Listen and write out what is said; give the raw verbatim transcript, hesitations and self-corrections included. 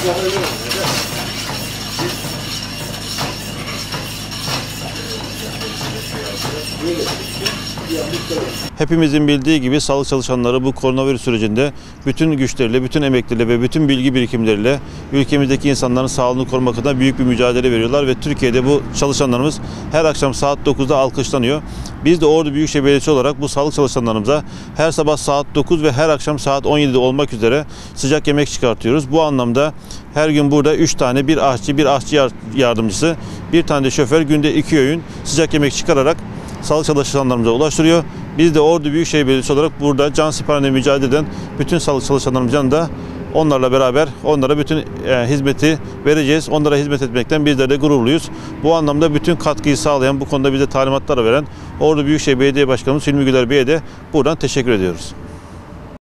Hepimizin bildiği gibi sağlık çalışanları bu koronavirüs sürecinde bütün güçleriyle, bütün emekleriyle ve bütün bilgi birikimleriyle ülkemizdeki insanların sağlığını korumak adına büyük bir mücadele veriyorlar ve Türkiye'de bu çalışanlarımız her akşam saat dokuzda alkışlanıyor. Biz de Ordu Büyükşehir Belediyesi olarak bu sağlık çalışanlarımıza her sabah saat dokuz ve her akşam saat on yedide olmak üzere sıcak yemek çıkartıyoruz. Bu anlamda her gün burada üç tane, bir aşçı, bir aşçı yardımcısı, bir tane de şoför günde iki öğün sıcak yemek çıkararak sağlık çalışanlarımıza ulaştırıyor. Biz de Ordu Büyükşehir Belediyesi olarak burada can siparişine mücadele eden bütün sağlık çalışanlarımızın da onlarla beraber onlara bütün e, hizmeti vereceğiz. Onlara hizmet etmekten bizler de gururluyuz. Bu anlamda bütün katkıyı sağlayan, bu konuda bize talimatlar veren Ordu Büyükşehir Belediye Başkanımız Hilmi Güler Bey'e de buradan teşekkür ediyoruz.